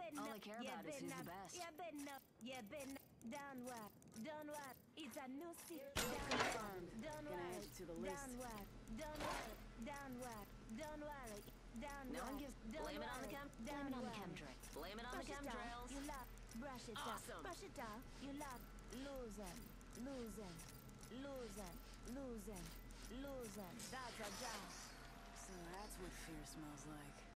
All I care about is who's the best. Don't worry. It's a new city. Confirmed. Don't Gonna worry. add you to the list. Don't worry. No one gives. Blame it on the chemtrails. Blame it on the chemtrails. You love. Brush it Awesome. off. Brush it off. You love. Losing. That's a job. So that's what fear smells like.